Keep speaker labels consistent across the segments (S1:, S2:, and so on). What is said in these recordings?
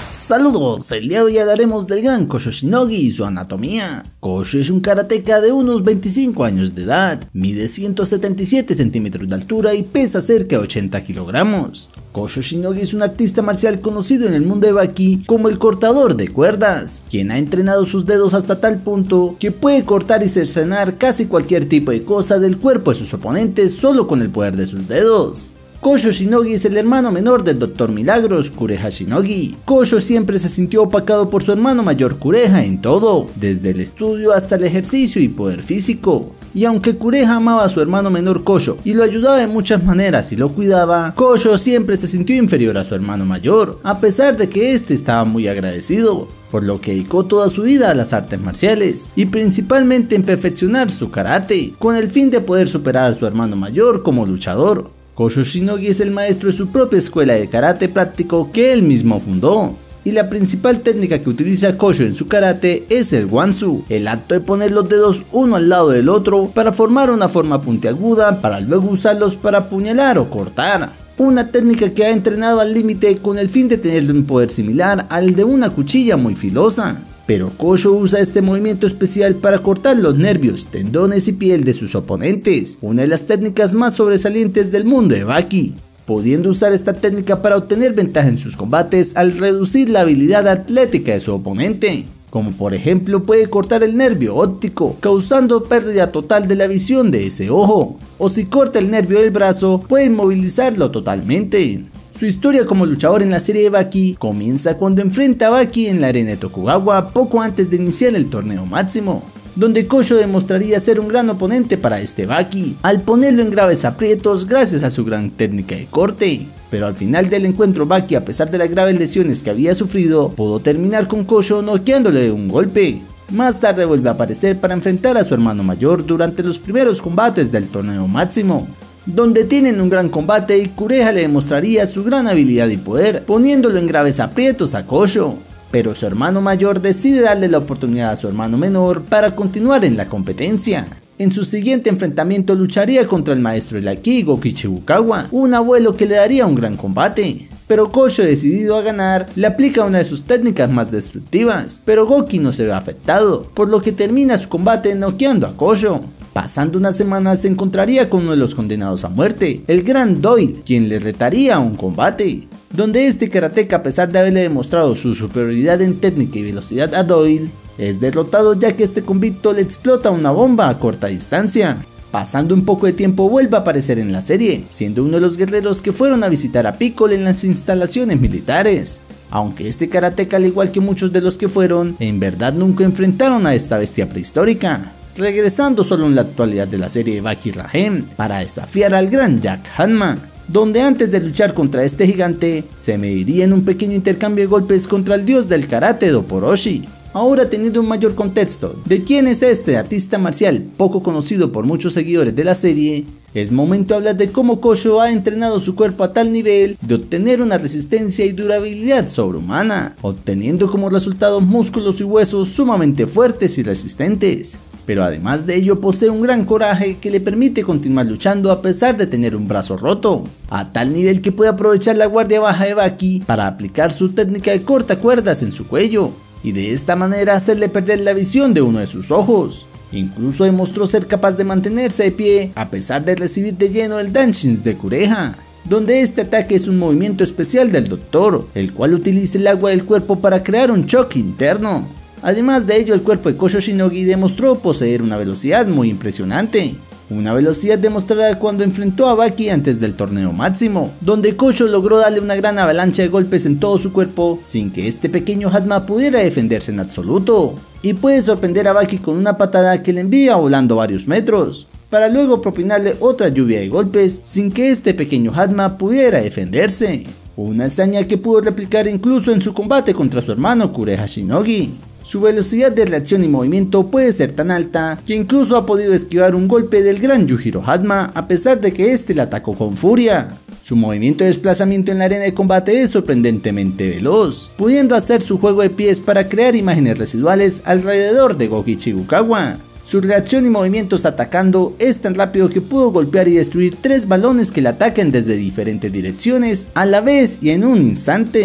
S1: Saludos, el día de hoy hablaremos del gran Koushō Shinogi y su anatomía. Koushō es un karateka de unos 25 años de edad, mide 177 centímetros de altura y pesa cerca de 80 kilogramos. Koushō Shinogi es un artista marcial conocido en el mundo de Baki como el cortador de cuerdas, quien ha entrenado sus dedos hasta tal punto que puede cortar y cercenar casi cualquier tipo de cosa del cuerpo de sus oponentes solo con el poder de sus dedos. Koushō Shinogi es el hermano menor del Dr. Milagros, Kureha Shinogi. Koushō siempre se sintió opacado por su hermano mayor Kureha en todo, desde el estudio hasta el ejercicio y poder físico. Y aunque Kureha amaba a su hermano menor Koushō y lo ayudaba de muchas maneras y lo cuidaba, Koushō siempre se sintió inferior a su hermano mayor, a pesar de que este estaba muy agradecido, por lo que dedicó toda su vida a las artes marciales y principalmente en perfeccionar su karate, con el fin de poder superar a su hermano mayor como luchador. Koushō Shinogi es el maestro de su propia escuela de karate práctico que él mismo fundó, y la principal técnica que utiliza Koushō en su karate es el Wansu, el acto de poner los dedos uno al lado del otro para formar una forma puntiaguda para luego usarlos para apuñalar o cortar. Una técnica que ha entrenado al límite con el fin de tener un poder similar al de una cuchilla muy filosa. Pero Koushō usa este movimiento especial para cortar los nervios, tendones y piel de sus oponentes, una de las técnicas más sobresalientes del mundo de Baki, pudiendo usar esta técnica para obtener ventaja en sus combates al reducir la habilidad atlética de su oponente, como por ejemplo puede cortar el nervio óptico, causando pérdida total de la visión de ese ojo, o si corta el nervio del brazo puede inmovilizarlo totalmente. Su historia como luchador en la serie de Baki comienza cuando enfrenta a Baki en la arena de Tokugawa poco antes de iniciar el torneo máximo, donde Koushō demostraría ser un gran oponente para este Baki, al ponerlo en graves aprietos gracias a su gran técnica de corte. Pero al final del encuentro Baki, a pesar de las graves lesiones que había sufrido, pudo terminar con Koushō noqueándole de un golpe. Más tarde vuelve a aparecer para enfrentar a su hermano mayor durante los primeros combates del torneo máximo, donde tienen un gran combate y Kureha le demostraría su gran habilidad y poder, poniéndolo en graves aprietos a Koushō. Pero su hermano mayor decide darle la oportunidad a su hermano menor para continuar en la competencia. En su siguiente enfrentamiento lucharía contra el maestro del Aki, Goki Chibukawa, un abuelo que le daría un gran combate. Pero Koushō, decidido a ganar, le aplica una de sus técnicas más destructivas, pero Goki no se ve afectado, por lo que termina su combate noqueando a Koushō. Pasando unas semanas se encontraría con uno de los condenados a muerte, el gran Doyle, quien le retaría a un combate, donde este karateka, a pesar de haberle demostrado su superioridad en técnica y velocidad a Doyle, es derrotado ya que este convicto le explota una bomba a corta distancia. Pasando un poco de tiempo vuelve a aparecer en la serie, siendo uno de los guerreros que fueron a visitar a Piccolo en las instalaciones militares. Aunque este karateka, al igual que muchos de los que fueron, en verdad nunca enfrentaron a esta bestia prehistórica, regresando solo en la actualidad de la serie de Baki Ragen para desafiar al gran Jack Hanma, donde antes de luchar contra este gigante se mediría en un pequeño intercambio de golpes contra el dios del karate Doporoshi. Ahora, teniendo un mayor contexto de quién es este artista marcial poco conocido por muchos seguidores de la serie, es momento de hablar de cómo Koushō ha entrenado su cuerpo a tal nivel de obtener una resistencia y durabilidad sobrehumana, obteniendo como resultado músculos y huesos sumamente fuertes y resistentes. Pero además de ello posee un gran coraje que le permite continuar luchando a pesar de tener un brazo roto, a tal nivel que puede aprovechar la guardia baja de Baki para aplicar su técnica de cortacuerdas en su cuello, y de esta manera hacerle perder la visión de uno de sus ojos. Incluso demostró ser capaz de mantenerse de pie a pesar de recibir de lleno el Danshins de Kureha, donde este ataque es un movimiento especial del doctor, el cual utiliza el agua del cuerpo para crear un choque interno. Además de ello, el cuerpo de Koushō Shinogi demostró poseer una velocidad muy impresionante, una velocidad demostrada cuando enfrentó a Baki antes del torneo máximo, donde Koushō logró darle una gran avalancha de golpes en todo su cuerpo sin que este pequeño Hanma pudiera defenderse en absoluto, y puede sorprender a Baki con una patada que le envía volando varios metros, para luego propinarle otra lluvia de golpes sin que este pequeño Hanma pudiera defenderse, una hazaña que pudo replicar incluso en su combate contra su hermano Kureha Shinogi. Su velocidad de reacción y movimiento puede ser tan alta que incluso ha podido esquivar un golpe del gran Yujiro Hanma a pesar de que este le atacó con furia. Su movimiento de desplazamiento en la arena de combate es sorprendentemente veloz, pudiendo hacer su juego de pies para crear imágenes residuales alrededor de Goki Chibukawa. Su reacción y movimientos atacando es tan rápido que pudo golpear y destruir 3 balones que le ataquen desde diferentes direcciones a la vez y en un instante.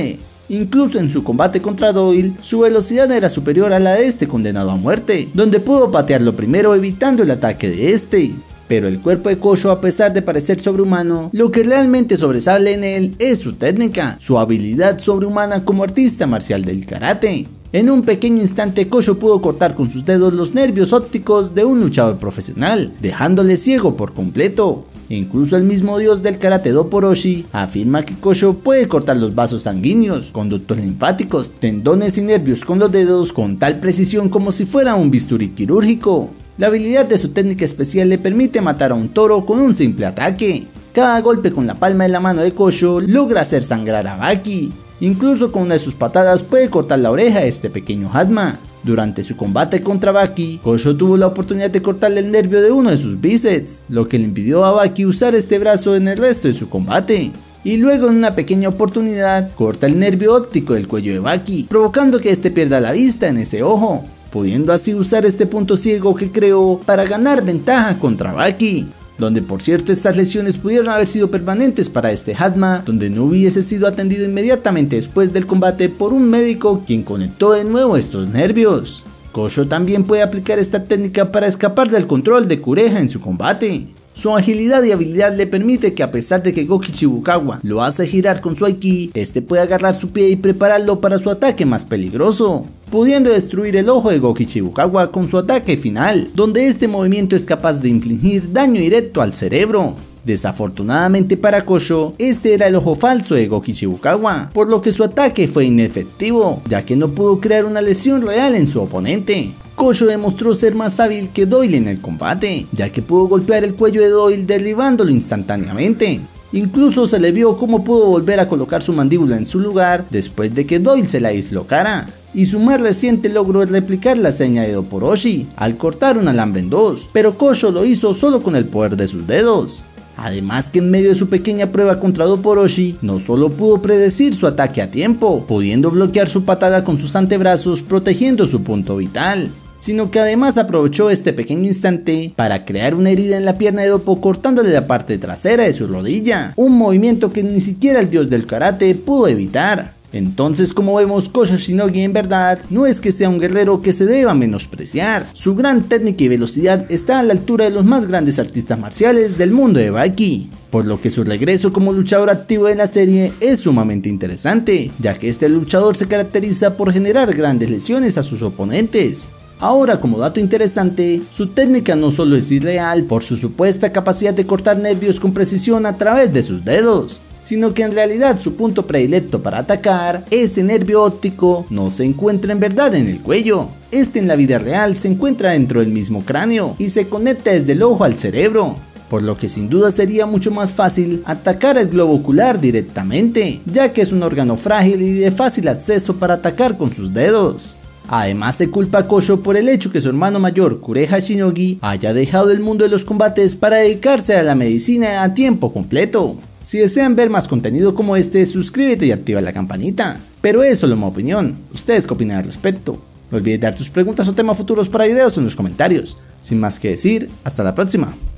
S1: Incluso en su combate contra Doyle, su velocidad era superior a la de este condenado a muerte, donde pudo patearlo primero evitando el ataque de este. Pero el cuerpo de Kosho, a pesar de parecer sobrehumano, lo que realmente sobresale en él es su técnica, su habilidad sobrehumana como artista marcial del karate. En un pequeño instante Kosho pudo cortar con sus dedos los nervios ópticos de un luchador profesional, dejándole ciego por completo. Incluso el mismo dios del karate Dopo Orochi afirma que Kosho puede cortar los vasos sanguíneos, conductos linfáticos, tendones y nervios con los dedos con tal precisión como si fuera un bisturí quirúrgico. La habilidad de su técnica especial le permite matar a un toro con un simple ataque. Cada golpe con la palma de la mano de Kosho logra hacer sangrar a Baki. Incluso con una de sus patadas puede cortar la oreja a este pequeño Hatma. Durante su combate contra Baki, Kosho tuvo la oportunidad de cortarle el nervio de uno de sus bíceps, lo que le impidió a Baki usar este brazo en el resto de su combate. Y luego, en una pequeña oportunidad, corta el nervio óptico del cuello de Baki, provocando que este pierda la vista en ese ojo, pudiendo así usar este punto ciego que creó para ganar ventaja contra Baki. Donde por cierto estas lesiones pudieron haber sido permanentes para este Hatma, donde no hubiese sido atendido inmediatamente después del combate por un médico quien conectó de nuevo estos nervios. Kosho también puede aplicar esta técnica para escapar del control de Kureha en su combate. Su agilidad y habilidad le permite que, a pesar de que Goki Shibukawa lo hace girar con su Aiki, este puede agarrar su pie y prepararlo para su ataque más peligroso, pudiendo destruir el ojo de Goki Shibukawa con su ataque final, donde este movimiento es capaz de infligir daño directo al cerebro. Desafortunadamente para Kosho, este era el ojo falso de Goki Shibukawa, por lo que su ataque fue inefectivo, ya que no pudo crear una lesión real en su oponente. Kosho demostró ser más hábil que Doyle en el combate, ya que pudo golpear el cuello de Doyle derribándolo instantáneamente. Incluso se le vio cómo pudo volver a colocar su mandíbula en su lugar después de que Doyle se la dislocara. Y su más reciente logro es replicar la hazaña de Dopo Orochi al cortar un alambre en dos, pero Kosho lo hizo solo con el poder de sus dedos. Además que en medio de su pequeña prueba contra Dopo Orochi, no solo pudo predecir su ataque a tiempo, pudiendo bloquear su patada con sus antebrazos protegiendo su punto vital, sino que además aprovechó este pequeño instante para crear una herida en la pierna de Dopo cortándole la parte trasera de su rodilla, un movimiento que ni siquiera el dios del karate pudo evitar. Entonces, como vemos, Kosho Shinogi en verdad no es que sea un guerrero que se deba menospreciar. Su gran técnica y velocidad está a la altura de los más grandes artistas marciales del mundo de Baki, por lo que su regreso como luchador activo en la serie es sumamente interesante, ya que este luchador se caracteriza por generar grandes lesiones a sus oponentes. Ahora, como dato interesante, su técnica no solo es irreal por su supuesta capacidad de cortar nervios con precisión a través de sus dedos, sino que en realidad su punto predilecto para atacar, ese nervio óptico, no se encuentra en verdad en el cuello. Este en la vida real se encuentra dentro del mismo cráneo y se conecta desde el ojo al cerebro, por lo que sin duda sería mucho más fácil atacar el globo ocular directamente, ya que es un órgano frágil y de fácil acceso para atacar con sus dedos. Además, se culpa a Kosho por el hecho que su hermano mayor, Kureha Shinogi, haya dejado el mundo de los combates para dedicarse a la medicina a tiempo completo. Si desean ver más contenido como este, suscríbete y activa la campanita. Pero es solo mi opinión, ¿ustedes qué opinan al respecto? No olvides dar tus preguntas o temas futuros para videos en los comentarios. Sin más que decir, hasta la próxima.